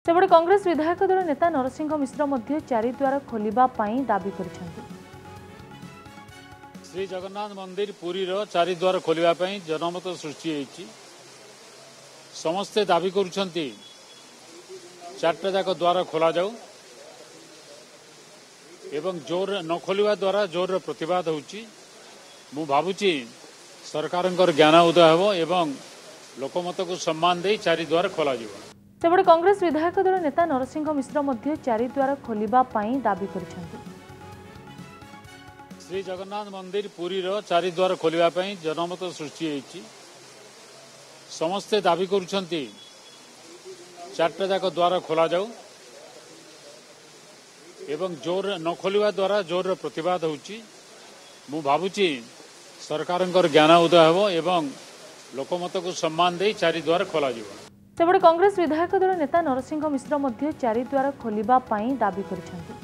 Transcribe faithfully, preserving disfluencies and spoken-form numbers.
सेपटे कांग्रेस विधायक दल नेता नरसिंह मिश्र मध्य चारिद्वार खोलिबा पई दाबी करिसेंति। श्री जगन्नाथ मंदिर पुरी रो चारिद्वार खोलिबा पई जनमत सृष्टि होईछि। समस्ते दाबी करुछंती चारटा जाक द्वार खोला जाऊ एवं जोर न खोलिबा द्वारा जोर प्रतिवाद होउछि। मु भाबुछि सरकारंकर ज्ञान उदय हेबो एवं लोकमत को सम्मान दे चारिद्वार खोला जिवो। सेपटे कांग्रेस विधायक दल नेता नरसिंह मिश्र मध्य चारिद्वार खोलिबा पई दाबी करिसेंति। श्री जगन्नाथ मंदिर पुरी रो चारिद्वार खोलिबा पई जनमत सृष्टि होईछि। समस्ते दाबी करुछंती चारटा जाक द्वार खोला जाऊ एवं जोर न खोलिबा द्वारा जोर प्रतिवाद होउछि। मु भाबुछि सरकारंकर ज्ञान उदय हेबो एवं लोकमत को सम्मान दे चारिद्वार खोला जिवो। सेपटे कांग्रेस विधायक दल नेता नरसिंह मिश्र मध्य चारिद्वार खोलिबा पई दाबी करिसेंति।